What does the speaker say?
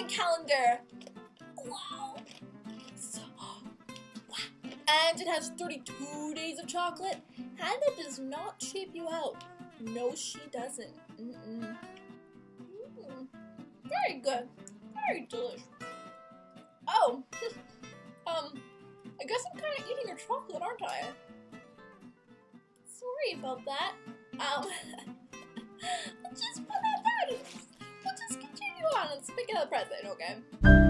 advent calendar. Wow. So, wow. And it has 32 days of chocolate. Hannah does not cheap you out. No, she doesn't. Very good. Very delicious. Oh, I guess I'm kind of eating your chocolate, aren't I? Sorry about that. Let's just put that down and we'll just continue on and speak of the present, okay?